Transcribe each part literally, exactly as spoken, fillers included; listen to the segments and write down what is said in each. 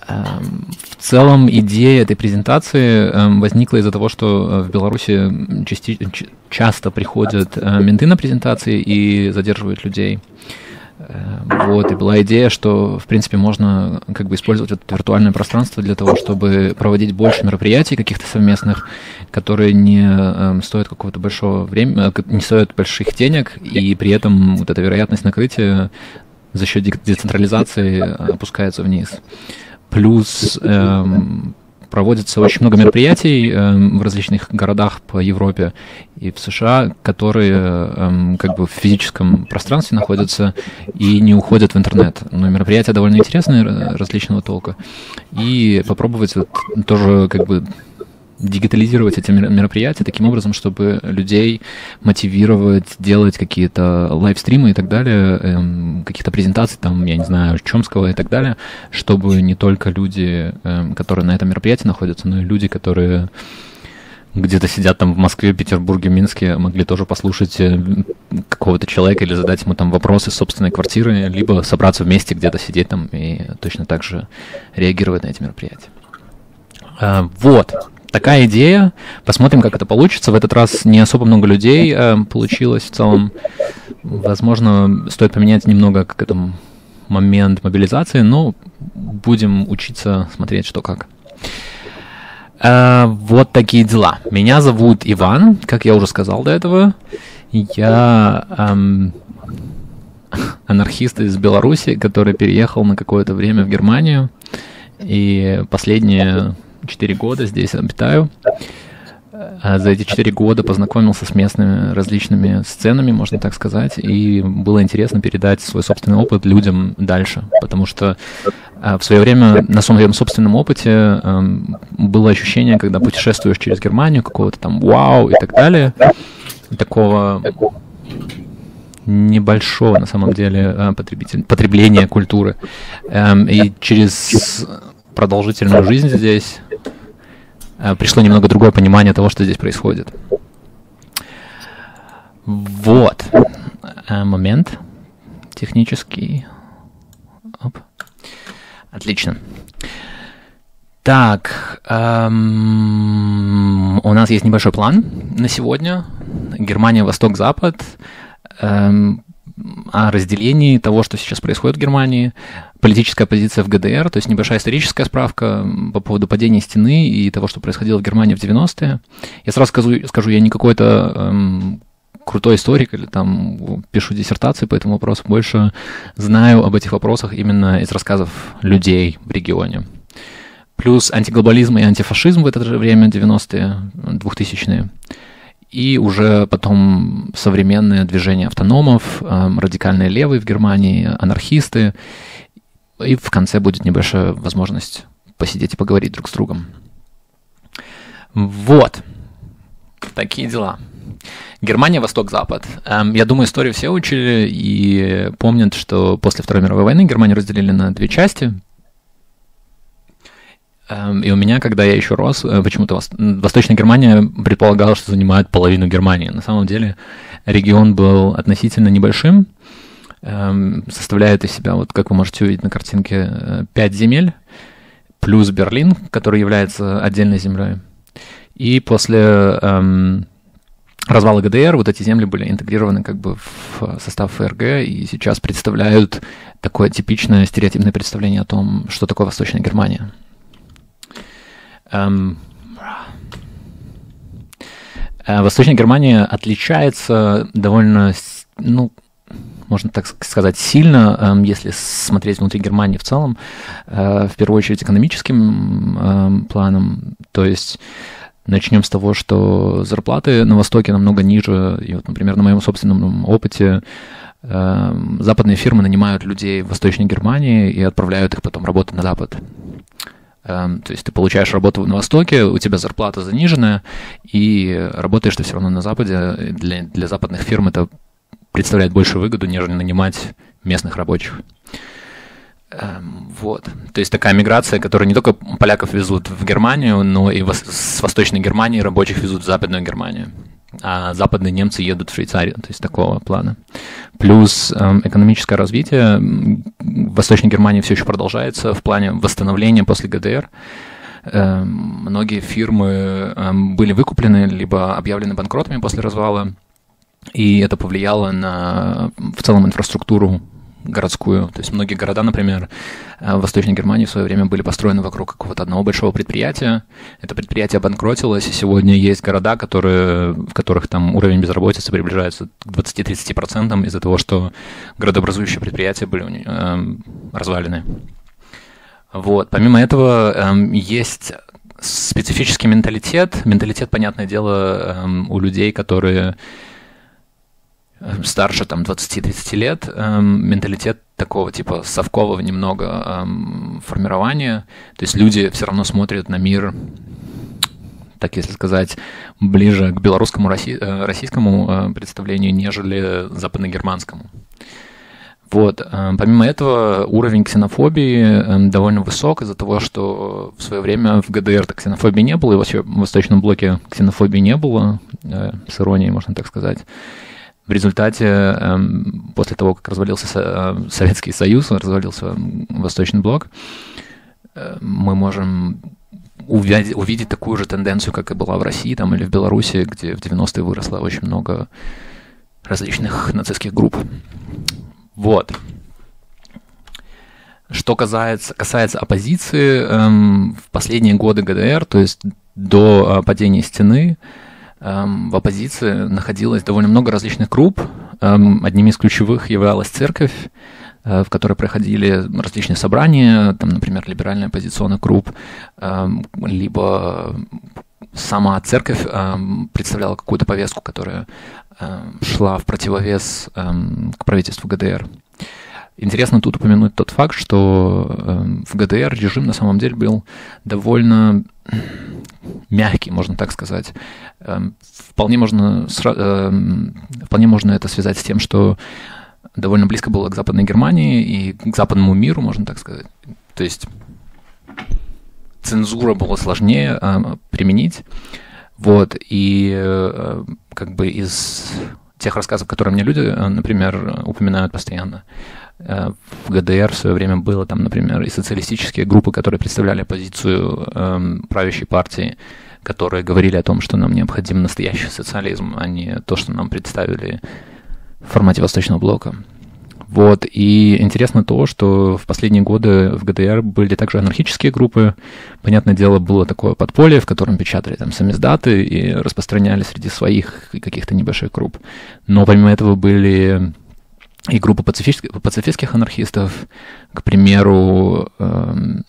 В целом идея этой презентации возникла из-за того, что в Беларуси части... часто приходят менты на презентации и задерживают людей. Вот, и была идея, что, в принципе, можно как бы использовать это виртуальное пространство для того, чтобы проводить больше мероприятий каких-то совместных, которые не э, стоят какого-то большого времени, не стоят больших денег, и при этом вот эта вероятность накрытия за счет децентрализации опускается вниз. Плюс э, проводится очень много мероприятий э, в различных городах по Европе и в США, которые э, как бы в физическом пространстве находятся и не уходят в интернет. Но мероприятия довольно интересные, различного толка. И попробовать вот тоже как бы дигитализировать эти мероприятия таким образом, чтобы людей мотивировать делать какие-то лайвстримы и так далее, эм, каких-то презентаций, там, я не знаю, Чомского и так далее, чтобы не только люди, эм, которые на этом мероприятии находятся, но и люди, которые где-то сидят там в Москве, Петербурге, Минске, могли тоже послушать какого-то человека или задать ему там вопросы из собственной квартиры, либо собраться вместе, где-то сидеть там и точно так же реагировать на эти мероприятия. Э, вот. Такая идея. Посмотрим, как это получится. В этот раз не особо много людей э, получилось в целом. Возможно, стоит поменять немного как это, момент мобилизации, но будем учиться смотреть, что как. Э, вот такие дела. Меня зовут Иван, как я уже сказал до этого. Я эм, анархист из Беларуси, который переехал на какое-то время в Германию. И последние четыре года здесь обитаю. За эти четыре года познакомился с местными различными сценами, можно так сказать, и было интересно передать свой собственный опыт людям дальше, потому что в свое время на своем собственном опыте было ощущение, когда путешествуешь через Германию, какого-то там вау и так далее, такого небольшого на самом деле потребления культуры. И через продолжительную жизнь здесь пришло немного другое понимание того, что здесь происходит. Вот. Момент технический. Оп. Отлично. Так, эм, у нас есть небольшой план на сегодня. Германия, Восток-Запад. Эм, о разделении того, что сейчас происходит в Германии, политическая позиция в ГДР, то есть небольшая историческая справка по поводу падения стены и того, что происходило в Германии в девяностые. Я сразу скажу, скажу я не какой-то эм, крутой историк или там пишу диссертации по этому вопросу, больше знаю об этих вопросах именно из рассказов людей в регионе. Плюс антиглобализм и антифашизм в это же время, девяностые, двухтысячные. И уже потом современное движение автономов, э, радикальные левые в Германии, анархисты. И в конце будет небольшая возможность посидеть и поговорить друг с другом. Вот. Такие дела. Германия, Восток-Запад. Эм, я думаю, историю все учили и помнят, что после Второй мировой войны Германию разделили на две части. И у меня, когда я еще рос, почему-то Восточная Германия предполагалась, что занимает половину Германии. На самом деле регион был относительно небольшим, составляет из себя, вот как вы можете увидеть на картинке, пять земель, плюс Берлин, который является отдельной землей. И после эм, развала ГДР вот эти земли были интегрированы как бы в состав ФРГ и сейчас представляют такое типичное стереотипное представление о том, что такое Восточная Германия. Эм, Восточная Германия отличается довольно, ну, можно так сказать, сильно, если смотреть внутри Германии в целом, в первую очередь экономическим планом. То есть начнем с того, что зарплаты на Востоке намного ниже. И вот, например, на моем собственном опыте западные фирмы нанимают людей в Восточной Германии и отправляют их потом работать на Запад. То есть ты получаешь работу на Востоке, у тебя зарплата заниженная, и работаешь ты все равно на Западе. Для, для западных фирм это представляет большую выгоду, нежели нанимать местных рабочих. Вот. То есть такая миграция, которая не только поляков везут в Германию, но и с Восточной Германии рабочих везут в Западную Германию. а западные немцы едут в Швейцарию, то есть такого плана. Плюс э, экономическое развитие в Восточной Германии все еще продолжается в плане восстановления после ГДР. Э, многие фирмы э, были выкуплены, либо объявлены банкротами после развала, и это повлияло на в целом инфраструктуру городскую. То есть многие города, например, в Восточной Германии в свое время были построены вокруг какого-то одного большого предприятия. Это предприятие обанкротилось, и сегодня есть города, которые, в которых там уровень безработицы приближается к двадцати-тридцати процентам из-за того, что городообразующие предприятия были э, развалены. Вот. Помимо этого, э, есть специфический менталитет. Менталитет, понятное дело, э, у людей, которые старше там двадцати-тридцати лет, эм, менталитет такого типа совкового немного эм, формирования. То есть люди все равно смотрят на мир, так если сказать, ближе к белорусскому, россий, э, российскому э, представлению, нежели западногерманскому. Вот. Э, помимо этого, уровень ксенофобии э, довольно высок из-за того, что в свое время в ГДР-то ксенофобии не было, и вообще в Восточном блоке ксенофобии не было, э, с иронией, можно так сказать. В результате, после того, как развалился Советский Союз, развалился Восточный блок, мы можем увидеть, увидеть такую же тенденцию, как и была в России там, или в Беларуси, где в девяностые выросло очень много различных нацистских групп. Вот. Что касается, касается оппозиции, в последние годы ГДР, то есть до падения стены, в оппозиции находилось довольно много различных групп. Одними из ключевых являлась церковь, в которой проходили различные собрания, там, например, либеральная оппозиционная группа, либо сама церковь представляла какую-то повестку, которая шла в противовес к правительству ГДР. Интересно тут упомянуть тот факт, что в ГДР режим на самом деле был довольно мягкий, можно так сказать. Вполне можно, вполне можно это связать с тем, что довольно близко было к Западной Германии и к западному миру, можно так сказать. То есть цензура было сложнее применить. Вот, и как бы из тех рассказов, которые мне люди, например, упоминают постоянно, в ГДР в свое время было там, например, и социалистические группы, которые представляли оппозицию э, правящей партии, которые говорили о том, что нам необходим настоящий социализм, а не то, что нам представили в формате Восточного блока. Вот, и интересно то, что в последние годы в ГДР были также анархические группы. Понятное дело, было такое подполье, в котором печатали там самиздаты и распространяли среди своих и каких-то небольших групп. Но помимо этого были и группы пацифистских, пацифистских анархистов. К примеру, эм,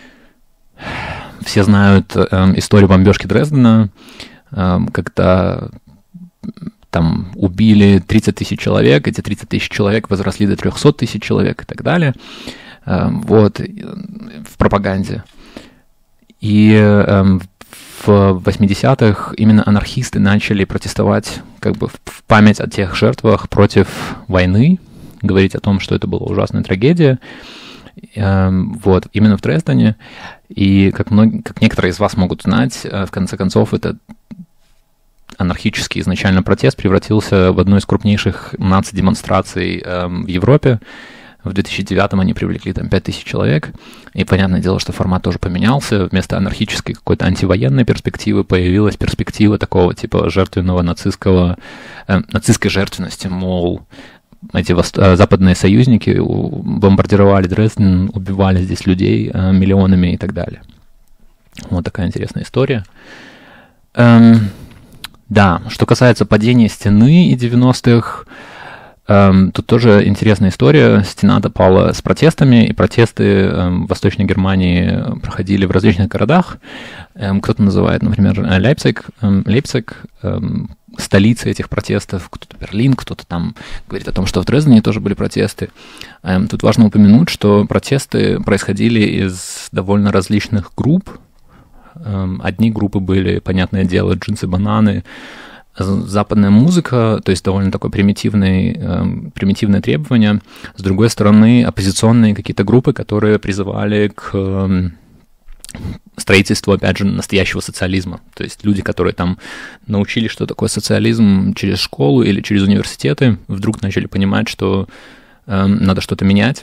все знают эм, историю бомбежки Дрездена, эм, когда там убили тридцать тысяч человек, эти тридцать тысяч человек возросли до трехсот тысяч человек и так далее, эм, вот, в пропаганде. И эм, в восьмидесятых именно анархисты начали протестовать как бы в память о тех жертвах против войны, говорить о том, что это была ужасная трагедия. Вот, именно в Дрездене. И как, многие, как некоторые из вас могут знать, в конце концов, этот анархический изначально протест превратился в одну из крупнейших наци-демонстраций в Европе. В две тысячи девятом они привлекли там пять тысяч человек, и понятное дело, что формат тоже поменялся. Вместо анархической какой-то антивоенной перспективы появилась перспектива такого типа жертвенного нацистского, э, нацистской жертвенности, мол, эти вос- западные союзники бомбардировали Дрезден, убивали здесь людей э, миллионами и так далее. Вот такая интересная история. Эм, да, что касается падения стены и девяностых, Um, тут тоже интересная история. Стена-то пала с протестами, и протесты um, в Восточной Германии проходили в различных городах. Um, кто-то называет, например, Лейпциг, um, Лейпциг um, столицей этих протестов, кто-то Берлин, кто-то там говорит о том, что в Дрездене тоже были протесты. Um, тут важно упомянуть, что протесты происходили из довольно различных групп. Um, одни группы были, понятное дело, джинсы-бананы, западная музыка, то есть довольно такое примитивное, э, примитивное требование. С другой стороны, оппозиционные какие-то группы, которые призывали к э, строительству, опять же, настоящего социализма. То есть люди, которые там научились, что такое социализм через школу или через университеты, вдруг начали понимать, что э, надо что-то менять.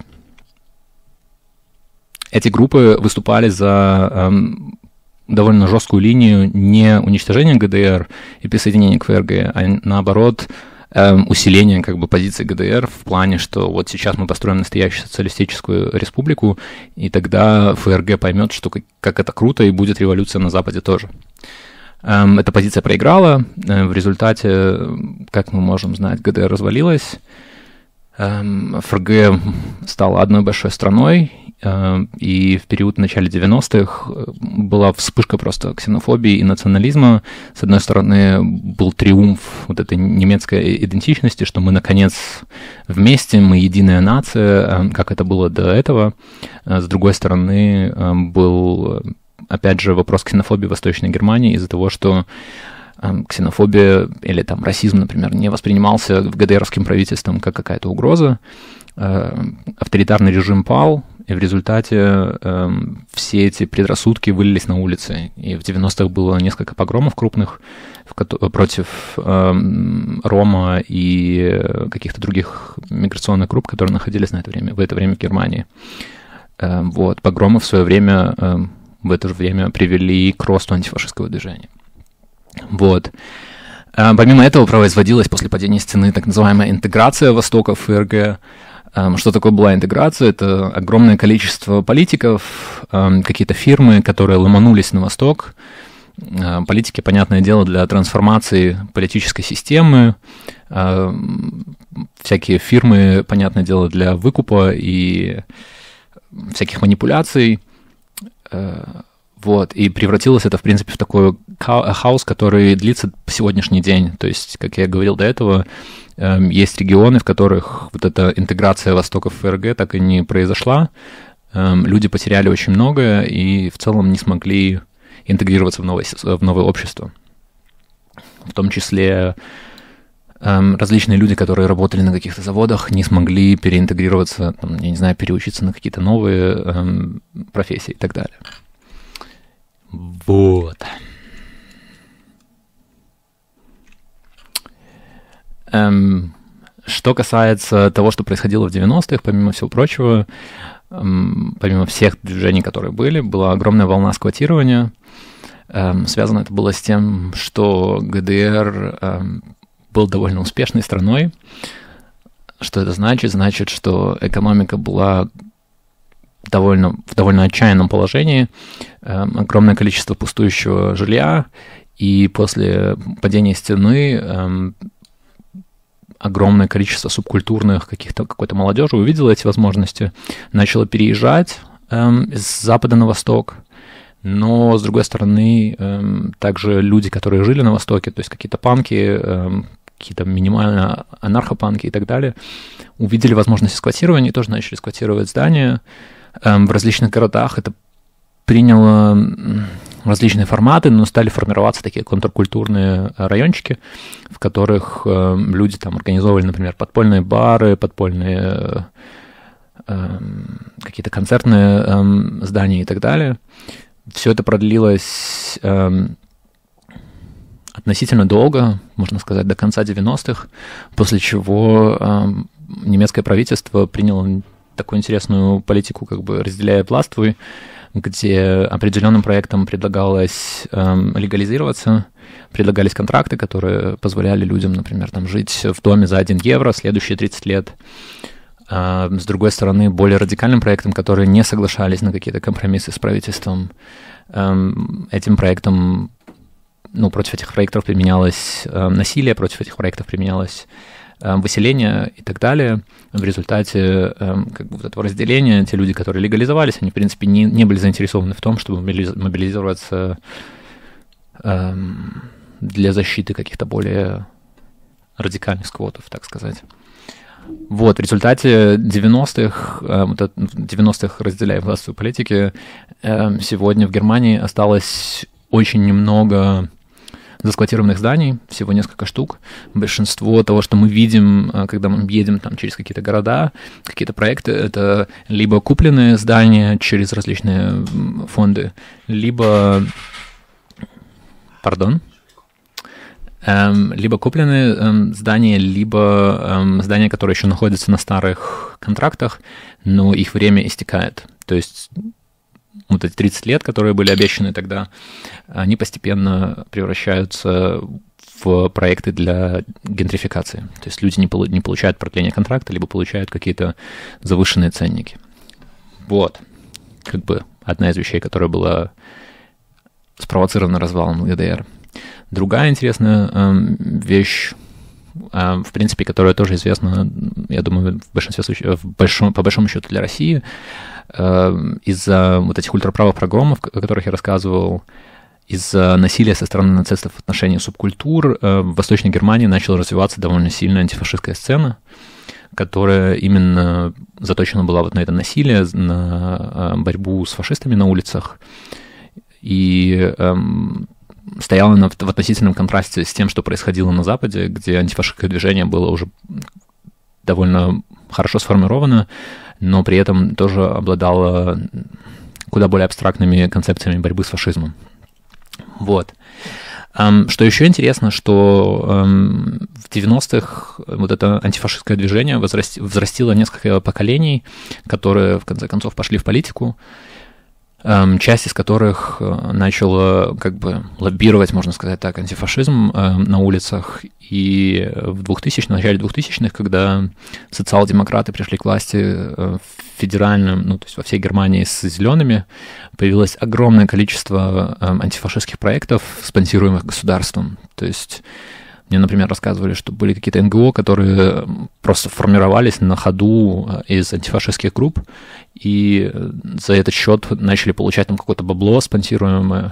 Эти группы выступали за э, довольно жесткую линию не уничтожения ГДР и присоединения к ФРГ, а наоборот усиление как бы позиции ГДР в плане, что вот сейчас мы построим настоящую социалистическую республику, и тогда ФРГ поймет, что как, как это круто, и будет революция на Западе тоже. Эта позиция проиграла. В результате, как мы можем знать, ГДР развалилась. ФРГ стала одной большой страной, и в период в начале девяностых была вспышка просто ксенофобии и национализма. С одной стороны, был триумф вот этой немецкой идентичности, что мы, наконец, вместе, мы единая нация, как это было до этого. С другой стороны, был, опять же, вопрос ксенофобии в Восточной Германии из-за того, что ксенофобия или там расизм, например, не воспринимался ГДРовским правительством как какая-то угроза. Авторитарный режим пал, и в результате э, все эти предрассудки вылились на улицы. И в девяностых было несколько погромов крупных в, против э, Рома и каких-то других миграционных групп, которые находились на это время, в это время в Германии. Э, вот, погромы в свое время, э, в это же время привели к росту антифашистского движения. Вот. Э, помимо этого производилась после падения стены так называемая интеграция Востока в ФРГ. Что такое была интеграция? Это огромное количество политиков, какие-то фирмы, которые ломанулись на восток. Политики, понятное дело, для трансформации политической системы. Всякие фирмы, понятное дело, для выкупа и всяких манипуляций. Вот. И превратилось это, в принципе, в такой хаос, который длится по сегодняшний день. То есть, как я говорил до этого, есть регионы, в которых вот эта интеграция Востока в ФРГ так и не произошла. Люди потеряли очень многое и в целом не смогли интегрироваться в новое, в новое общество. В том числе различные люди, которые работали на каких-то заводах, не смогли переинтегрироваться, там, я не знаю, переучиться на какие-то новые профессии и так далее. Вот. Эм, что касается того, что происходило в девяностых, помимо всего прочего, эм, помимо всех движений, которые были, была огромная волна сквотирования. Эм, связано это было с тем, что ГДР эм, был довольно успешной страной. Что это значит? Значит, что экономика была довольно, в довольно отчаянном положении, эм, огромное количество пустующего жилья, и после падения стены эм, огромное количество субкультурных каких-то, какой-то молодежи увидела эти возможности, начала переезжать эм, с запада на восток, но, с другой стороны, эм, также люди, которые жили на востоке, то есть какие-то панки, эм, какие-то минимально анархопанки и так далее, увидели возможности сквотирования и тоже начали сквотировать здания. Эм, в различных городах это приняло различные форматы, но стали формироваться такие контркультурные райончики, в которых э, люди там организовывали, например, подпольные бары, подпольные э, какие-то концертные э, здания и так далее. Все это продлилось э, относительно долго, можно сказать, до конца девяностых, после чего э, немецкое правительство приняло такую интересную политику, как бы разделяя властвуй, где определенным проектам предлагалось эм, легализироваться, предлагались контракты, которые позволяли людям, например, там, жить в доме за один евро следующие тридцать лет. А, с другой стороны, более радикальным проектам, которые не соглашались на какие-то компромиссы с правительством, эм, этим проектам, ну, против этих проектов применялось э, насилие, против этих проектов применялось выселения и так далее. В результате как бы, вот этого разделения те люди, которые легализовались, они, в принципе, не, не были заинтересованы в том, чтобы мобилизироваться эм, для защиты каких-то более радикальных сквотов, так сказать. Вот, в результате девяностых, э, вот девяностых разделяя властвуй политики, э, сегодня в Германии осталось очень немного засквотированных зданий, всего несколько штук. Большинство того, что мы видим, когда мы едем там через какие-то города, какие-то проекты, это либо купленные здания через различные фонды, либо... Пардон? Эм, либо купленные эм, здания, либо эм, здания, которые еще находятся на старых контрактах, но их время истекает. То есть вот эти тридцать лет, которые были обещаны тогда, они постепенно превращаются в проекты для гентрификации. То есть люди не, полу- не получают продление контракта, либо получают какие-то завышенные ценники. Вот. Как бы одна из вещей, которая была спровоцирована развалом ГДР. Другая интересная э, вещь, э, в принципе, которая тоже известна, я думаю, в большинстве случаев, в большом, по большому счету для России, э, из-за вот этих ультраправых погромов, о которых я рассказывал, из-за насилия со стороны нацистов в отношении субкультур, э, в Восточной Германии начала развиваться довольно сильная антифашистская сцена, которая именно заточена была вот на это насилие, на э, борьбу с фашистами на улицах, и... Э, стояла на, в относительном контрасте с тем, что происходило на Западе, где антифашистское движение было уже довольно хорошо сформировано, но при этом тоже обладало куда более абстрактными концепциями борьбы с фашизмом. Вот. Что еще интересно, что в девяностых вот это антифашистское движение взрастило несколько поколений, которые в конце концов пошли в политику, часть из которых начала как бы лоббировать, можно сказать так, антифашизм на улицах. И в двухтысячных, в начале двухтысячных, когда социал-демократы пришли к власти в федеральном, ну, то есть во всей Германии с зелеными, появилось огромное количество антифашистских проектов, спонсируемых государством. То есть мне, например, рассказывали, что были какие-то эн гэ о, которые просто формировались на ходу из антифашистских групп, и за этот счет начали получать там какое-то бабло спонсируемое,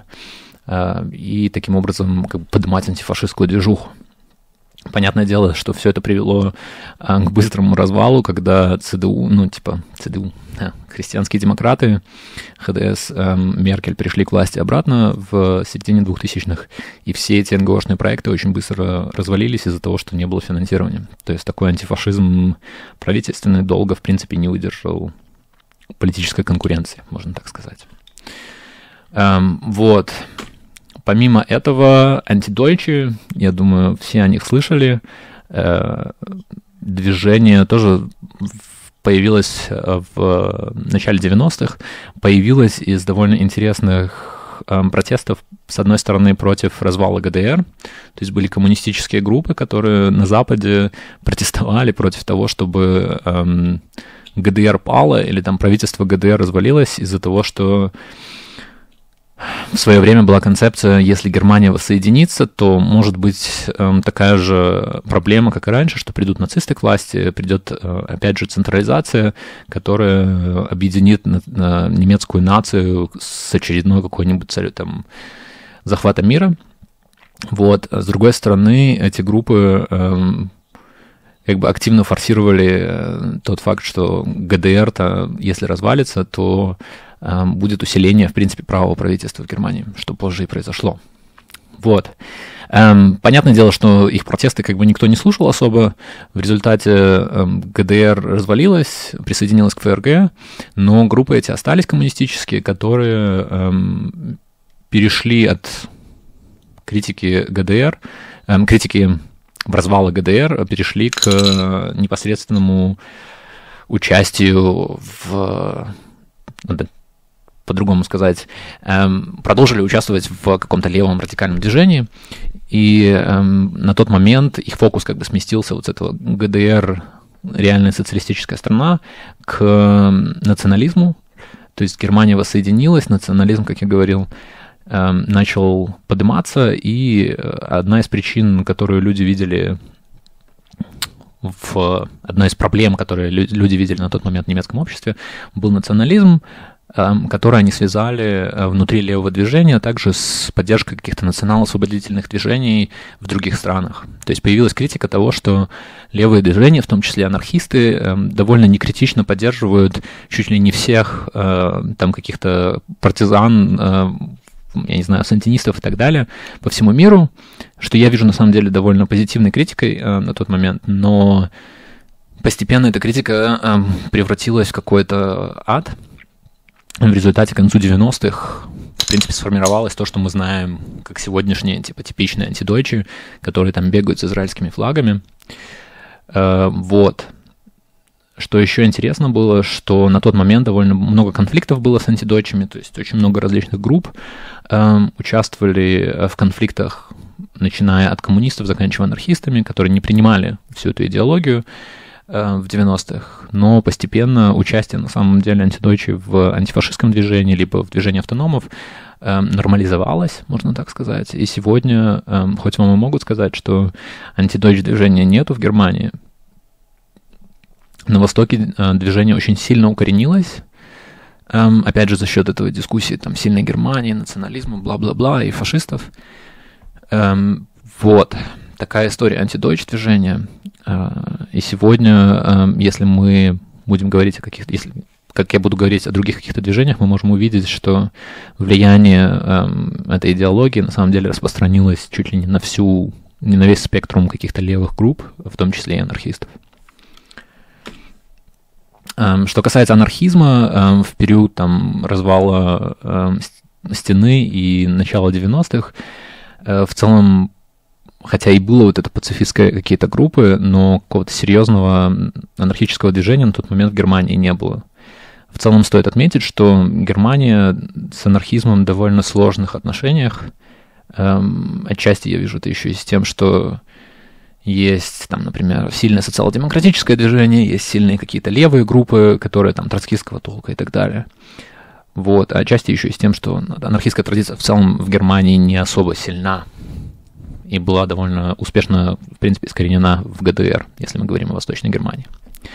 и таким образом как бы поднимать антифашистскую движуху. Понятное дело, что все это привело а, к быстрому развалу, когда цэ дэ у, ну, типа, цэ дэ у, а, христианские демократы, ха дэ эс, а, Меркель пришли к власти обратно в середине двухтысячных, и все эти эн гэ о-шные проекты очень быстро развалились из-за того, что не было финансирования. То есть такой антифашизм правительственный долго, в принципе, не выдержал политической конкуренции, можно так сказать. А, вот. Помимо этого, антидойчи, я думаю, все о них слышали, движение тоже появилось в начале девяностых, появилось из довольно интересных протестов, с одной стороны, против развала гэ дэ эр, то есть были коммунистические группы, которые на Западе протестовали против того, чтобы гэ дэ эр пало, или там правительство гэ дэ эр развалилось из-за того, что в свое время была концепция, если Германия воссоединится, то может быть э, такая же проблема, как и раньше, что придут нацисты к власти, придет, э, опять же, централизация, которая объединит на, на немецкую нацию с очередной какой-нибудь целью там, захвата мира. Вот. С другой стороны, эти группы э, как бы активно форсировали тот факт, что гэ дэ эр-то, если развалится, то будет усиление, в принципе, правого правительства в Германии, что позже и произошло. Вот. Понятное дело, что их протесты как бы никто не слушал особо. В результате гэ дэ эр развалилась, присоединилась к эф эр гэ, но группы эти остались коммунистические, которые перешли от критики гэ дэ эр, критики развала гэ дэ эр, перешли к непосредственному участию в... по-другому сказать, эм, продолжили участвовать в каком-то левом радикальном движении, и эм, на тот момент их фокус как бы сместился вот с этого гэ дэ эр, реальная социалистическая страна, к национализму, то есть Германия воссоединилась, национализм, как я говорил, эм, начал подниматься, и одна из причин, которую люди видели, в, одна из проблем, которые люди видели на тот момент в немецком обществе, был национализм, которые они связали внутри левого движения, а также с поддержкой каких-то национал-освободительных движений в других странах. То есть появилась критика того, что левые движения, в том числе анархисты, довольно некритично поддерживают чуть ли не всех там каких-то партизан я не знаю, сантинистов и так далее по всему миру, что я вижу на самом деле довольно позитивной критикой э, на тот момент, но постепенно эта критика э, превратилась в какой-то ад. В результате к концу девяностых, в принципе, сформировалось то, что мы знаем, как сегодняшние, типа, типичные антидойчи, которые там бегают с израильскими флагами. Э, вот. Что еще интересно было, что на тот момент довольно много конфликтов было с антидойчами, то есть очень много различных групп э, участвовали в конфликтах, начиная от коммунистов, заканчивая анархистами, которые не принимали всю эту идеологию э, в девяностых, но постепенно участие на самом деле антидойчей в антифашистском движении, либо в движении автономов э, нормализовалось, можно так сказать. И сегодня, э, хоть вам и могут сказать, что антидойч движения нету в Германии, на Востоке э, движение очень сильно укоренилось, эм, опять же, за счет этого дискуссии там, сильной Германии, национализма, бла-бла-бла, и фашистов. Эм, вот, такая история антидойч движения. Э, и сегодня, э, если мы будем говорить о каких-то, если, как я буду говорить о других каких-то движениях, мы можем увидеть, что влияние э, этой идеологии на самом деле распространилось чуть ли не на всю, не на весь спектрум каких-то левых групп, в том числе и анархистов. Что касается анархизма, в период там, развала стены и начала девяностых, в целом, хотя и было вот это пацифистские какие-то группы, но какого-то серьезного анархического движения на тот момент в Германии не было. В целом стоит отметить, что Германия с анархизмом в довольно сложных отношениях. Отчасти я вижу это еще и с тем, что есть, там, например, сильное социал-демократическое движение, есть сильные какие-то левые группы, которые там троцкистского толка и так далее. Вот. А отчасти еще и с тем, что анархистская традиция в целом в Германии не особо сильна и была довольно успешно, в принципе, искоренена в ГДР, если мы говорим о Восточной Германии.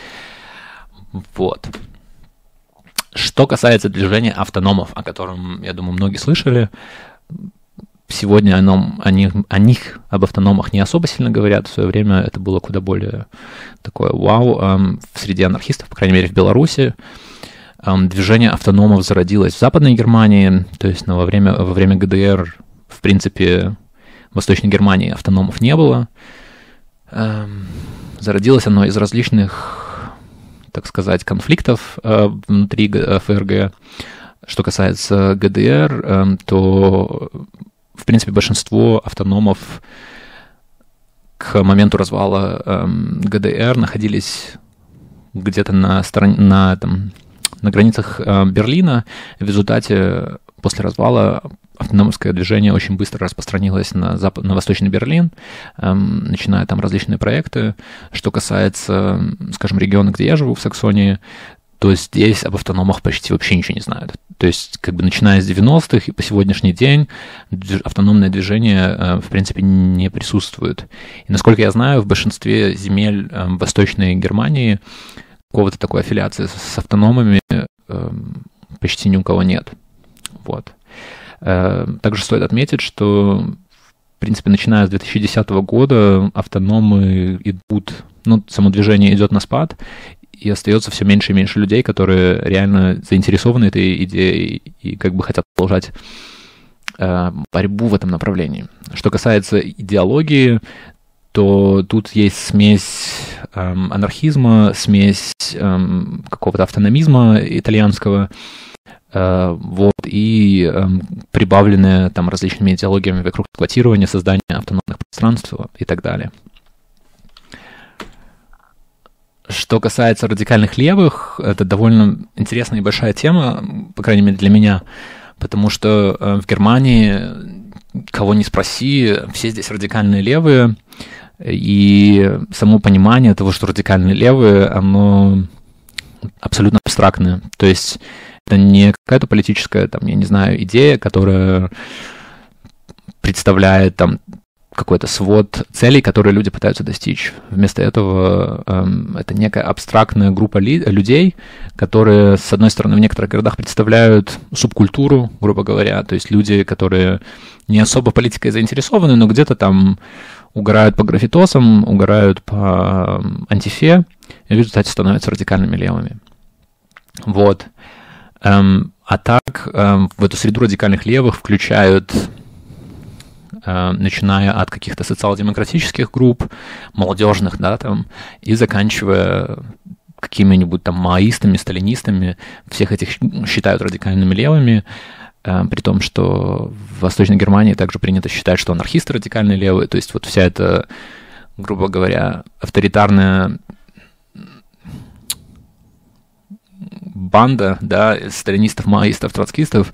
Вот. Что касается движения автономов, о котором, я думаю, многие слышали, сегодня о, нам, о, них, о них, об автономах не особо сильно говорят. В свое время это было куда более такое вау эм, в среде анархистов, по крайней мере, в Беларуси. Эм, движение автономов зародилось в Западной Германии, то есть ну, во, время, во время ГДР, в принципе, в Восточной Германии автономов не было. Эм, зародилось оно из различных, так сказать, конфликтов э, внутри ФРГ. Что касается ГДР, э, то в принципе, большинство автономов к моменту развала эм, ГДР находились где-то на, стороне, на, там, на границах э, Берлина. В результате, после развала, автономовское движение очень быстро распространилось на, запад, на Восточный Берлин, эм, начиная там различные проекты. Что касается, скажем, региона, где я живу, в Саксонии, то здесь об автономах почти вообще ничего не знают. То есть, как бы начиная с девяностых и по сегодняшний день автономное движение, в принципе, не присутствует. И, насколько я знаю, в большинстве земель Восточной Германии какого-то такой аффилиации с автономами почти ни у кого нет. Вот. Также стоит отметить, что, в принципе, начиная с две тысячи десятого года автономы идут, ну, само движение идет на спад, и остается все меньше и меньше людей, которые реально заинтересованы этой идеей и как бы хотят продолжать э, борьбу в этом направлении. Что касается идеологии, то тут есть смесь э, анархизма, смесь э, какого-то автономизма итальянского, э, вот, и э, прибавленная там различными идеологиями вокруг эксплуатирования, создания автономных пространств и так далее. Что касается радикальных левых, это довольно интересная и большая тема, по крайней мере для меня, потому что в Германии, кого ни спроси, все здесь радикальные левые, и само понимание того, что радикальные левые, оно абсолютно абстрактное. То есть это не какая-то политическая, там, я не знаю, идея, которая представляет там какой-то свод целей, которые люди пытаются достичь. Вместо этого эм, это некая абстрактная группа ли, людей, которые, с одной стороны, в некоторых городах представляют субкультуру, грубо говоря, то есть люди, которые не особо политикой заинтересованы, но где-то там угорают по граффитосам, угорают по антифе, и в результате становятся радикальными левыми. Вот. Эм, а так эм, в эту среду радикальных левых включают, э, начиная от каких-то социал-демократических групп, молодежных, да, там, и заканчивая какими-нибудь там маоистами, сталинистами. Всех этих считают радикальными левыми, э, при том, что в Восточной Германии также принято считать, что анархисты радикальные левые. То есть вот вся эта, грубо говоря, авторитарная банда, да, сталинистов, маоистов, троцкистов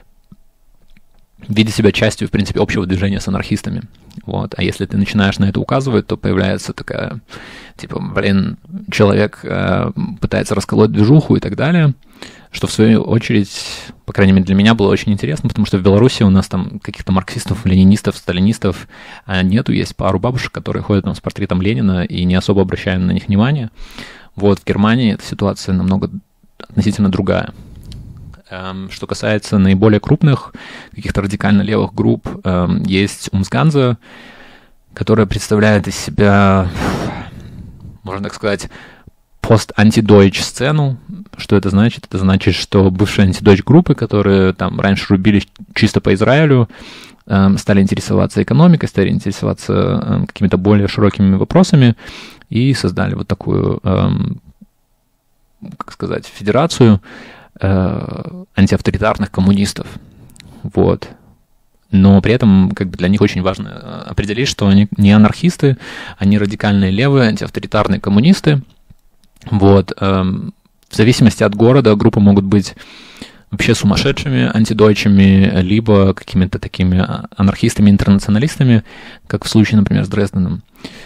видит себя частью, в принципе, общего движения с анархистами. Вот. А если ты начинаешь на это указывать, то появляется такая, типа, блин, человек э, пытается расколоть движуху и так далее, что, в свою очередь, по крайней мере, для меня было очень интересно, потому что в Беларуси у нас там каких-то марксистов, ленинистов, сталинистов э, нету. Есть пару бабушек, которые ходят там с портретом Ленина и не особо обращают на них внимание. Вот. В Германии эта ситуация намного относительно другая. Эм, что касается наиболее крупных каких-то радикально левых групп, эм, есть Умсганзе, которая представляет из себя, можно так сказать, пост-антидойч сцену. Что это значит? Это значит, что бывшие антидойч группы, которые там раньше рубились чисто по Израилю, эм, стали интересоваться экономикой, стали интересоваться эм, какими-то более широкими вопросами и создали вот такую, эм, как сказать, федерацию э, антиавторитарных коммунистов. Вот. Но при этом как бы для них очень важно определить, что они не анархисты, они радикальные левые, антиавторитарные коммунисты. Вот. Эм, в зависимости от города группы могут быть вообще сумасшедшими антидойчами, либо какими-то такими анархистами-интернационалистами, как в случае, например, с Дрезденом.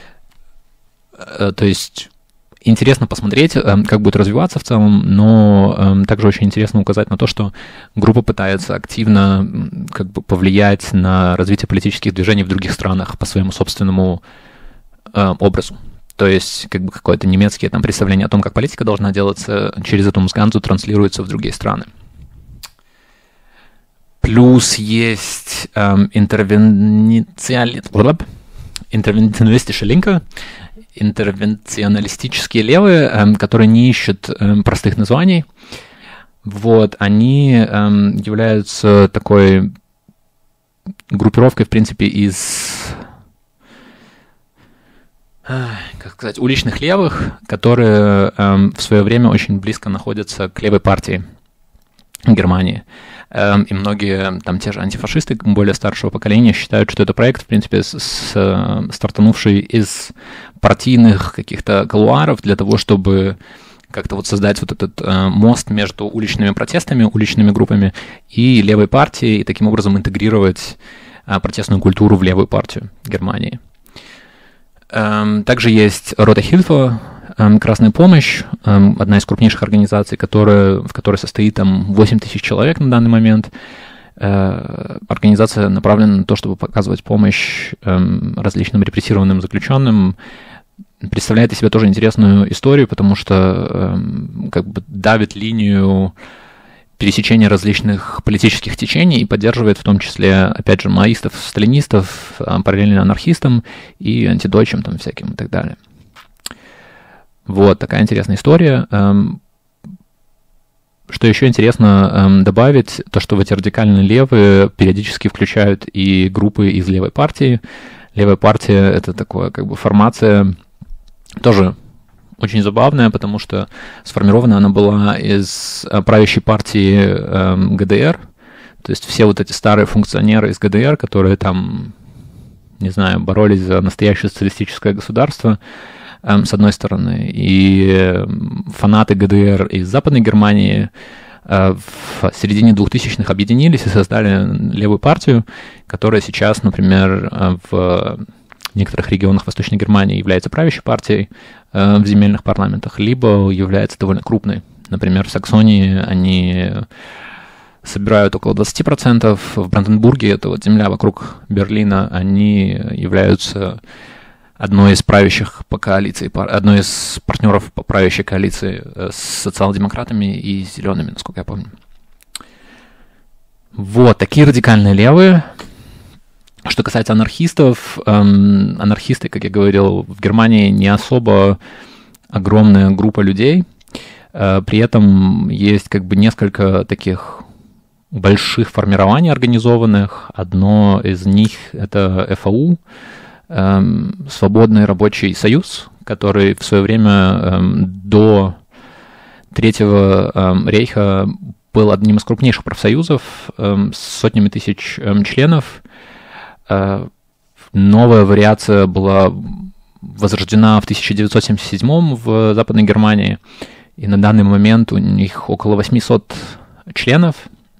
Э, то есть интересно посмотреть, как будет развиваться в целом, но также очень интересно указать на то, что группа пытается активно как бы повлиять на развитие политических движений в других странах по своему собственному образу. То есть как бы какое-то немецкое там представление о том, как политика должна делаться, через эту Умсганзу транслируется в другие страны. Плюс есть эм, интервенционалистische Linke, интервенционалистические левые, эм, которые не ищут эм, простых названий. Вот, они эм, являются такой группировкой, в принципе, из, э, как сказать, уличных левых, которые эм, в свое время очень близко находятся к левой партии Германии. Эм, и многие, там, те же антифашисты более старшего поколения считают, что это проект, в принципе, с, с, стартанувший из партийных каких-то кулуаров для того, чтобы как-то вот создать вот этот э, мост между уличными протестами, уличными группами и левой партией, и таким образом интегрировать э, протестную культуру в левую партию Германии. Эм, также есть Rote Hilfe, эм, Красная помощь, эм, одна из крупнейших организаций, которая, в которой состоит там восемь тысяч человек на данный момент. Э, организация направлена на то, чтобы показывать помощь эм, различным репрессированным заключенным. Представляет из себя тоже интересную историю, потому что эм, как бы давит линию пересечения различных политических течений и поддерживает в том числе, опять же, маоистов, сталинистов, параллельно анархистам и антидойчам там всяким и так далее. Вот, такая интересная история. Эм, что еще интересно эм, добавить, то, что в эти радикальные левые периодически включают и группы из левой партии. Левая партия — это такая как бы формация, тоже очень забавная, потому что сформирована она была из правящей партии э, ГДР, то есть все вот эти старые функционеры из ГДР, которые там, не знаю, боролись за настоящее социалистическое государство, э, с одной стороны, и фанаты ГДР из Западной Германии э, в середине двухтысячных объединились и создали левую партию, которая сейчас, например, в некоторых регионах Восточной Германии является правящей партией э, в земельных парламентах, либо является довольно крупной. Например, в Саксонии они собирают около двадцать процентов, в Бранденбурге, это вот земля вокруг Берлина, они являются одной из правящих по коалиции, одной из партнеров по правящей коалиции с социал-демократами и зелеными, насколько я помню. Вот, такие радикальные левые. Что касается анархистов, эм, анархисты, как я говорил, в Германии не особо огромная группа людей. При этом есть как бы несколько таких больших формирований организованных. Одно из них — это эф а у, Свободный рабочий союз, который в свое время до Третьего рейха был одним из крупнейших профсоюзов с сотнями тысяч членов. Новая вариация была возрождена в тысяча девятьсот семьдесят седьмом в Западной Германии, и на данный момент у них около восемьсот членов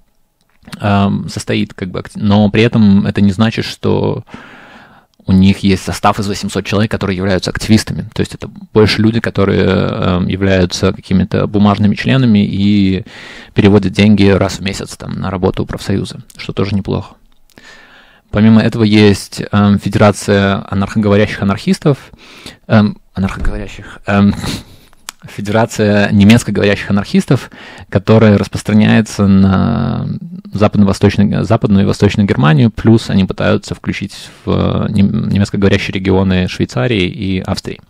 э, состоит, как бы, но при этом это не значит, что у них есть состав из восьмисот человек, которые являются активистами. То есть это больше люди, которые э, являются какими-то бумажными членами и переводят деньги раз в месяц там, на работу профсоюза, что тоже неплохо. Помимо этого есть э, Федерация анархоговорящих анархистов, э, анархоговорящих, э, Федерация немецкоговорящих анархистов, которая распространяется на западно-восточную, западную и восточную Германию, плюс они пытаются включить в немецкоговорящие регионы Швейцарии и Австрии.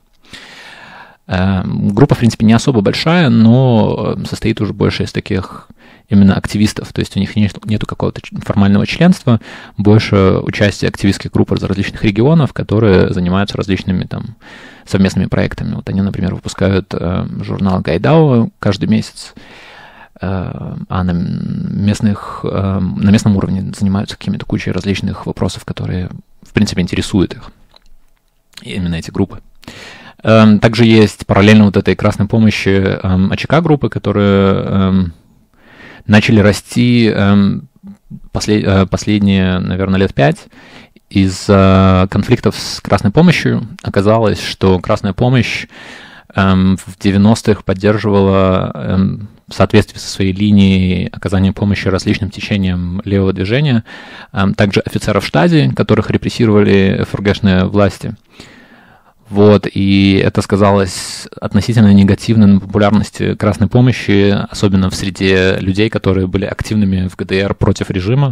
Э, группа, в принципе, не особо большая, но состоит уже больше из таких именно активистов, то есть у них нет, нету какого-то формального членства, больше участия активистских групп из различных регионов, которые занимаются различными там совместными проектами. Вот они, например, выпускают э, журнал Гайдау каждый месяц, э, а на, местных, э, на местном уровне занимаются какими-то кучей различных вопросов, которые, в принципе, интересуют их, именно эти группы. Э, также есть параллельно вот этой красной помощи э, АЧК-группы, которые э, начали расти э, послед, э, последние, наверное, лет пять. Из-за конфликтов с Красной помощью оказалось, что Красная помощь э, в девяностых поддерживала э, в соответствии со своей линией оказания помощи различным течениям левого движения, э, также офицеров штази, которых репрессировали эф эр гэ-шные власти. Вот, и это сказалось относительно негативно на популярности Красной помощи, особенно в среде людей, которые были активными в гэ дэ эр против режима.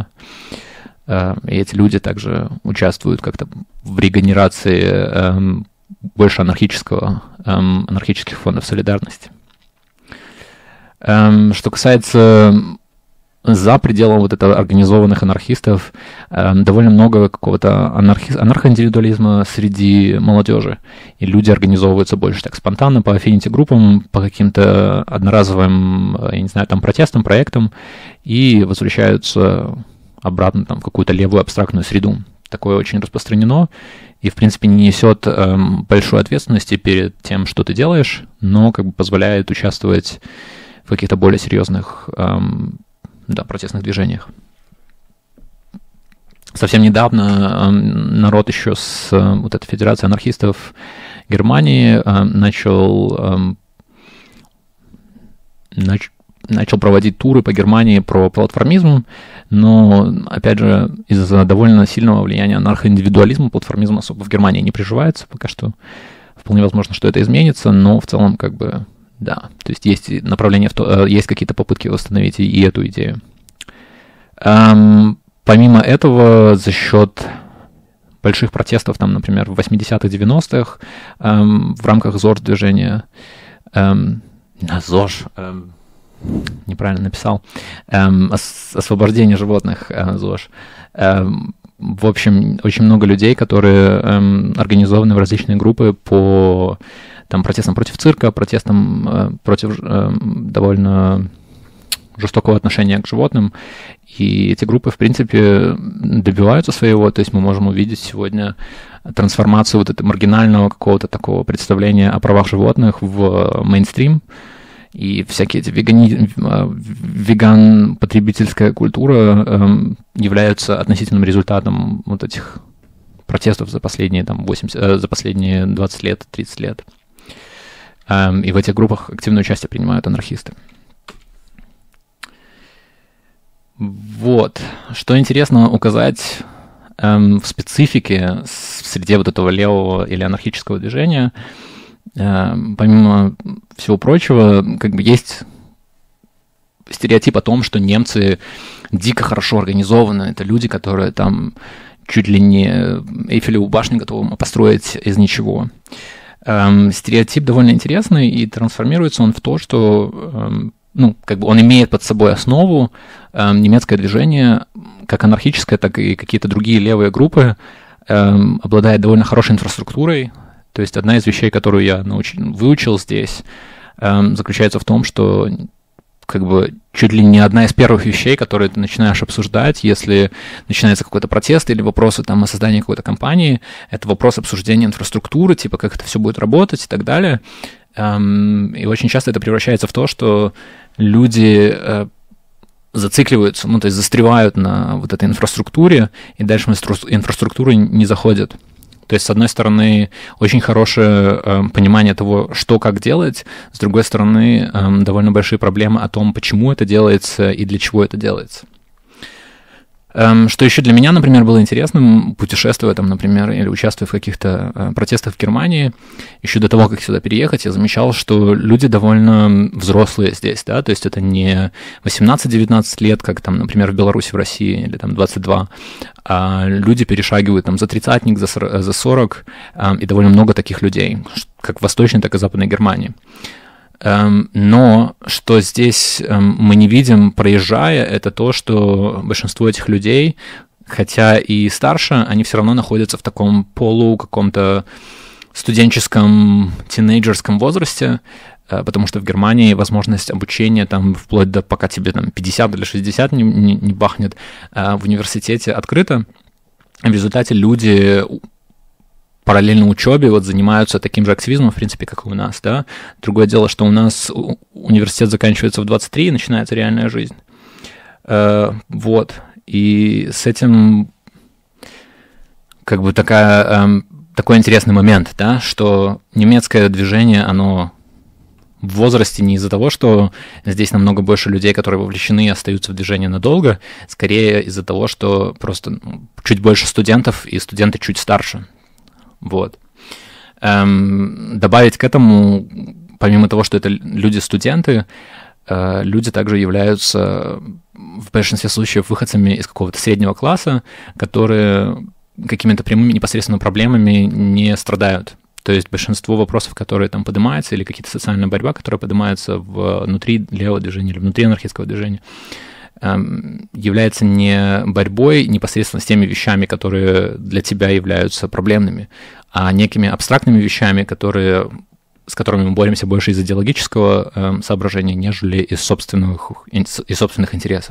И эти люди также участвуют как-то в регенерации больше анархического, анархических фондов солидарности. Что касается за пределом вот этого организованных анархистов, довольно много какого-то анархи... анархоиндивидуализма среди молодежи. И люди организовываются больше так спонтанно по аффинити-группам, по каким-то одноразовым, я не знаю, там протестам, проектам, и возвращаются обратно там, в какую-то левую абстрактную среду. Такое очень распространено и, в принципе, не несет эм, большой ответственности перед тем, что ты делаешь, но как бы позволяет участвовать в каких-то более серьезных эм, да, протестных движениях. Совсем недавно эм, народ еще с э, вот этой Федерации анархистов Германии э, начал, эм, нач- начал проводить туры по Германии про платформизм, но, опять же, из-за довольно сильного влияния анархоиндивидуализма платформизм особо в Германии не приживается пока что. Вполне возможно, что это изменится, но в целом, как бы, да. То есть есть направление, в то, есть какие-то попытки восстановить и эту идею. Эм, помимо этого, за счет больших протестов, там, например, в восьмидесятых, девяностых, эм, в рамках ЗОЖ-движения, эм, ЗОЖ, эм, неправильно написал, эм, ос- освобождение животных, э, ЗОЖ. Эм, в общем, очень много людей, которые эм, организованы в различные группы по там, протестам против цирка, протестам э, против э, довольно жестокого отношения к животным. И эти группы, в принципе, добиваются своего. То есть мы можем увидеть сегодня трансформацию вот этого маргинального какого-то такого представления о правах животных в мейнстрим. И всякие эти вегани... веган-потребительская культура эм, являются относительным результатом вот этих протестов за последние, там, восемьдесят, э, за последние двадцать лет, тридцать лет. Эм, и в этих группах активное участие принимают анархисты. Вот. Что интересно указать эм, в специфике в среде вот этого левого или анархического движения, помимо всего прочего, как бы есть стереотип о том, что немцы дико хорошо организованы. Это люди, которые там чуть ли не Эйфелеву башню готовы построить из ничего. эм, стереотип довольно интересный, и трансформируется он в то, что эм, ну, как бы он имеет под собой основу эм, немецкое движение, как анархическое, так и какие-то другие левые группы, эм, обладает довольно хорошей инфраструктурой. То есть одна из вещей, которую я науч... выучил здесь, эм, заключается в том, что как бы чуть ли не одна из первых вещей, которые ты начинаешь обсуждать, если начинается какой-то протест или вопросы там о создании какой-то компании, это вопрос обсуждения инфраструктуры, типа как это все будет работать и так далее. Эм, и очень часто это превращается в то, что люди э, зацикливаются, ну, то есть застревают на вот этой инфраструктуре, и дальше в инфраструктуру не заходят. То есть, с одной стороны, очень хорошее э, понимание того, что как делать, с другой стороны, э, довольно большие проблемы о том, почему это делается и для чего это делается. Эм, что еще для меня, например, было интересным, путешествуя там, например, или участвуя в каких-то э, протестах в Германии, еще до того, как сюда переехать, я замечал, что люди довольно взрослые здесь, да, то есть это не восемнадцать-девятнадцать лет, как там, например, в Беларуси, в России, или там двадцать два, а люди перешагивают там за тридцатник, за сорок, э, и довольно много таких людей, как в Восточной, так и в Западной Германии. Но что здесь мы не видим, проезжая, это то, что большинство этих людей, хотя и старше, они все равно находятся в таком полу каком-то студенческом, тинейджерском возрасте, потому что в Германии возможность обучения там вплоть до пока тебе там пятьдесят или шестьдесят не, не, не бахнет, в университете открыто. В результате люди параллельно учебе вот занимаются таким же активизмом, в принципе, как и у нас, да. Другое дело, что у нас университет заканчивается в двадцать три, и начинается реальная жизнь. Э, вот. И с этим как бы такая, э, такой интересный момент, да, что немецкое движение, оно в возрасте не из-за того, что здесь намного больше людей, которые вовлечены и остаются в движении надолго, скорее из-за того, что просто чуть больше студентов, и студенты чуть старше. Вот. Эм, добавить к этому, помимо того, что это люди-студенты, э, люди также являются в большинстве случаев выходцами из какого-то среднего класса, которые какими-то прямыми непосредственно проблемами не страдают. То есть большинство вопросов, которые там поднимаются, или какие-то социальная борьба, которая поднимается внутри левого движения или внутри анархистского движения, является не борьбой непосредственно с теми вещами, которые для тебя являются проблемными, а некими абстрактными вещами, которые, с которыми мы боремся больше из идеологического э, соображения, нежели из собственных, из собственных интересов.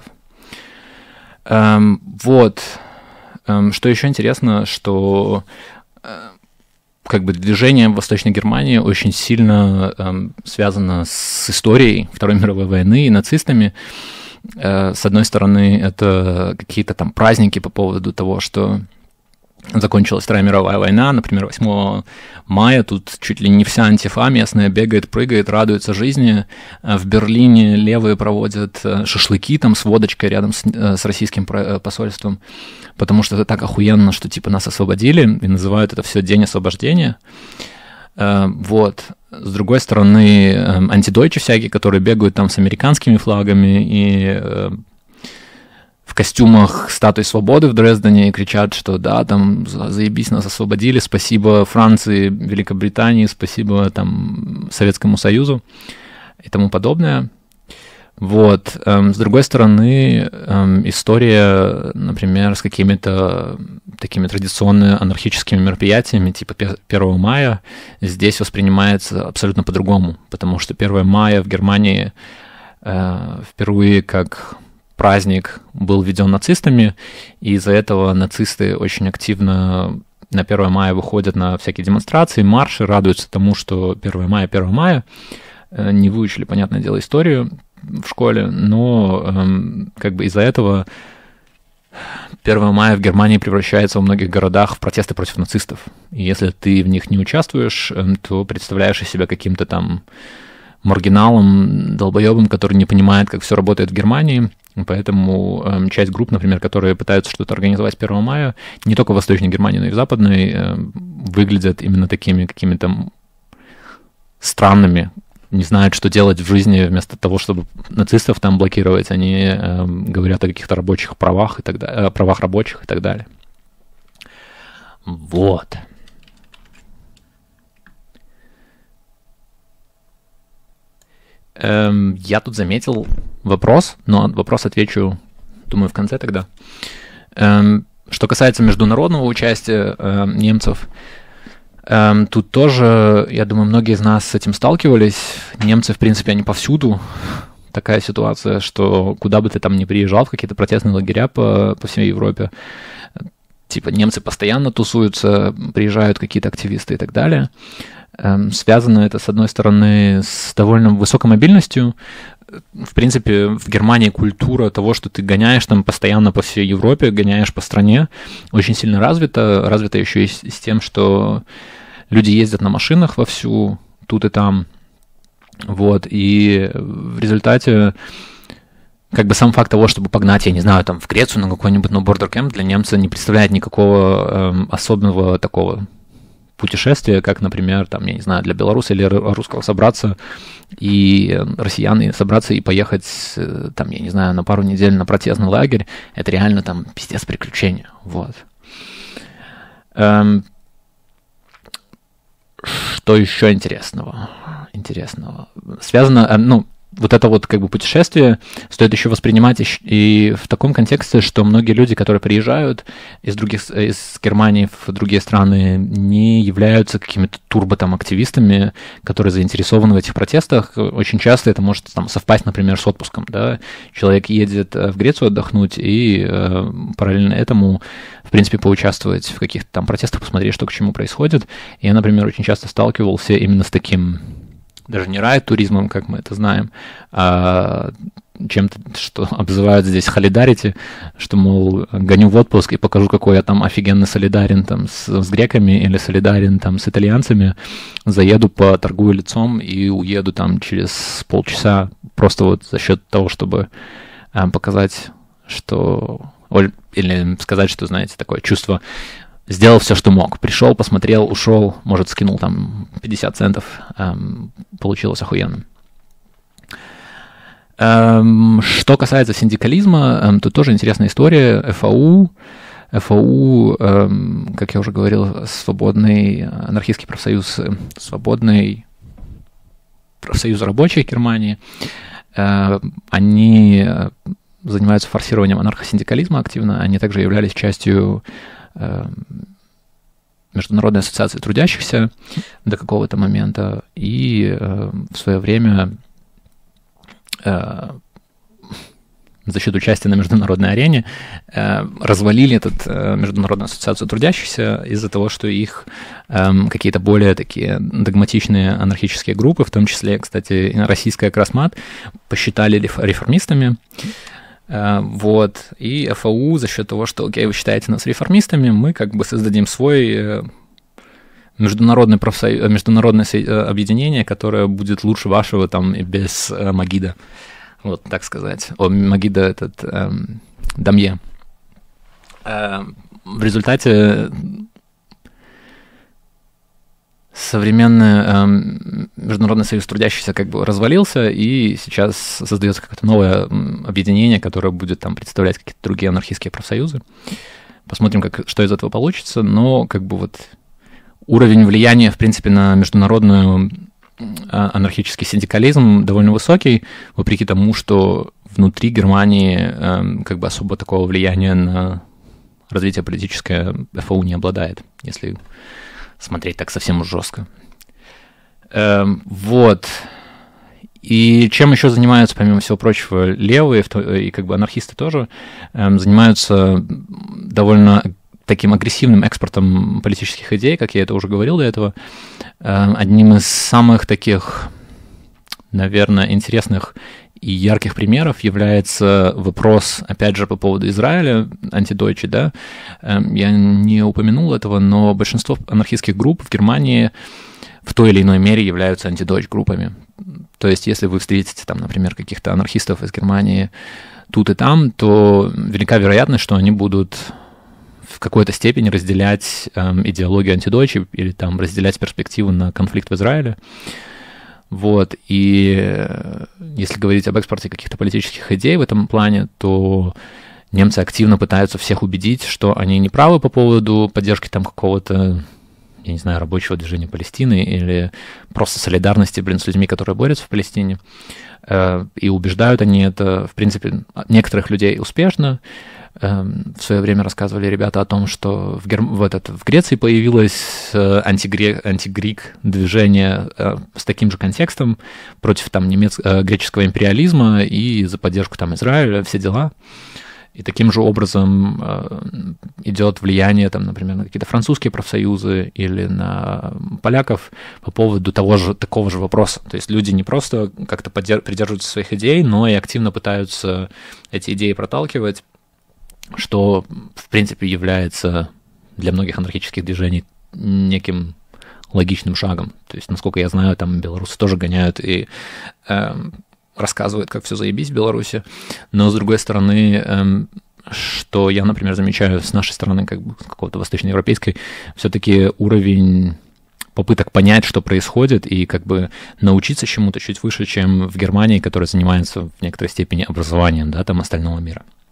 Эм, вот. Эм, что еще интересно, что э, как бы движение в Восточной Германии очень сильно эм, связано с историей Второй мировой войны и нацистами. С одной стороны, это какие-то там праздники по поводу того, что закончилась Вторая мировая война, например, восьмого мая, тут чуть ли не вся антифа местная бегает, прыгает, радуется жизни. В Берлине левые проводят шашлыки там с водочкой рядом с, с российским посольством, потому что это так охуенно, что типа нас освободили, и называют это все День освобождения. Вот. С другой стороны, антидойчи всякие, которые бегают там с американскими флагами и в костюмах статуи свободы в Дрездене и кричат, что да, там заебись, нас освободили, спасибо Франции, Великобритании, спасибо там Советскому Союзу и тому подобное. Вот. С другой стороны, история, например, с какими-то такими традиционными анархическими мероприятиями, типа первого мая, здесь воспринимается абсолютно по-другому, потому что первое мая в Германии впервые как праздник был введен нацистами, и из-за этого нацисты очень активно на первое мая выходят на всякие демонстрации, марши, радуются тому, что первое мая, первое мая, не выучили, понятное дело, историю в школе, но эм, как бы из-за этого первое мая в Германии превращается во многих городах в протесты против нацистов. И если ты в них не участвуешь, эм, то представляешь из себя каким-то там маргиналом, долбоебом, который не понимает, как все работает в Германии. Поэтому эм, часть групп, например, которые пытаются что-то организовать первого мая, не только в Восточной Германии, но и в Западной, эм, выглядят именно такими какими-то странными, не знают, что делать в жизни, вместо того, чтобы нацистов там блокировать, они э, говорят о каких-то рабочих правах и так далее, правах рабочих и так далее. Вот. Эм, я тут заметил вопрос, но вопрос отвечу, думаю, в конце тогда. Эм, что касается международного участия э, немцев, эм, тут тоже, я думаю, многие из нас с этим сталкивались. Немцы, в принципе, они повсюду. Такая ситуация, что куда бы ты там ни приезжал, в какие-то протестные лагеря по, по всей Европе, типа немцы постоянно тусуются, приезжают какие-то активисты и так далее. Эм, связано это, с одной стороны, с довольно высокой мобильностью. В принципе, в Германии культура того, что ты гоняешь там постоянно по всей Европе, гоняешь по стране, очень сильно развита. Развита еще и с, с тем, что люди ездят на машинах вовсю, тут и там. Вот, и в результате, как бы сам факт того, чтобы погнать, я не знаю, там в Грецию на какой-нибудь no border camp, для немца не представляет никакого эм, особенного такого путешествия, как, например, там, я не знаю, для белоруса или русского собраться и россиян и собраться и поехать, там, я не знаю, на пару недель на протестный лагерь. Это реально там пиздец приключения, вот. Эм, что еще интересного? Интересного. Связано, ну, вот это вот как бы путешествие стоит еще воспринимать и в таком контексте, что многие люди, которые приезжают из других, из Германии в другие страны, не являются какими-то турбо там активистами, которые заинтересованы в этих протестах. Очень часто это может там совпасть, например, с отпуском, да. Человек едет в Грецию отдохнуть и э, параллельно этому, в принципе, поучаствовать в каких-то там протестах, посмотреть, что к чему происходит. И я, например, очень часто сталкивался именно с таким, даже не райд-туризмом, как мы это знаем, а чем-то, что обзывают здесь холидарити, что, мол, гоню в отпуск и покажу, какой я там офигенно солидарен там с, с греками или солидарен там с итальянцами, заеду, поторгую лицом и уеду там через полчаса просто вот за счет того, чтобы а, показать, что... Или сказать, что, знаете, такое чувство... Сделал все, что мог. Пришел, посмотрел, ушел, может, скинул там пятьдесят центов. Эм, получилось охуенно. Эм, что касается синдикализма, эм, тут тоже интересная история. эф а у, эф а у, эм, как я уже говорил, свободный анархистский профсоюз, свободный профсоюз рабочих Германии. Э, они занимаются форсированием анархосиндикализма активно. Они также являлись частью Международной ассоциации трудящихся до какого-то момента, и э, в свое время э, за счет участия на международной арене э, развалили эту э, Международную ассоциацию трудящихся из-за того, что их э, какие-то более такие догматичные анархические группы, в том числе, кстати, российская Красмат, посчитали реформистами. Uh, вот, и эф а у за счет того, что, окей, вы считаете нас реформистами, мы как бы создадим свой uh, международный профсоюз, международное uh, объединение, которое будет лучше вашего там и без uh, Магида, вот, так сказать. О, Магида этот, um, Дамье. Uh, в результате современный эм, Международный союз трудящихся как бы развалился, и сейчас создается какое-то новое объединение, которое будет там представлять какие-то другие анархистские профсоюзы. Посмотрим, как, что из этого получится, но как бы вот уровень влияния, в принципе, на международную анархический синдикализм довольно высокий, вопреки тому, что внутри Германии эм, как бы особо такого влияния на развитие политическое эф а у не обладает, если смотреть так совсем уж жестко. Эм, вот. И чем еще занимаются, помимо всего прочего, левые и как бы анархисты тоже, эм, занимаются довольно таким агрессивным экспортом политических идей, как я это уже говорил до этого. Эм, одним из самых таких, наверное, интересных и ярких примеров является вопрос, опять же, по поводу Израиля, антидойче, да. Я не упомянул этого, но большинство анархистских групп в Германии в той или иной мере являются антидойч группами. То есть, если вы встретите там, например, каких-то анархистов из Германии тут и там, то велика вероятность, что они будут в какой-то степени разделять эм, идеологию антидойче или там разделять перспективу на конфликт в Израиле. Вот, и если говорить об экспорте каких-то политических идей в этом плане, то немцы активно пытаются всех убедить, что они не правы по поводу поддержки там какого-то, я не знаю, рабочего движения Палестины или просто солидарности, блин, с людьми, которые борются в Палестине. И убеждают они это, в принципе, некоторых людей успешно. В свое время рассказывали ребята о том, что в, Гер... в, этот, в Греции появилось антигрек, антигрик движение с таким же контекстом против там, немец... греческого империализма и за поддержку там, Израиля, все дела. И таким же образом э, идет влияние, там, например, на какие-то французские профсоюзы или на поляков по поводу того же, такого же вопроса. То есть люди не просто как-то поддерж- придерживаются своих идей, но и активно пытаются эти идеи проталкивать, что, в принципе, является для многих анархических движений неким логичным шагом. То есть, насколько я знаю, там белорусы тоже гоняют и... Э, рассказывает, как все заебись в Беларуси, но, с другой стороны, эм, что я, например, замечаю с нашей стороны, как бы какого-то восточноевропейской, все-таки уровень попыток понять, что происходит, и как бы научиться чему-то чуть выше, чем в Германии, которая занимается в некоторой степени образованием, да, там остального мира.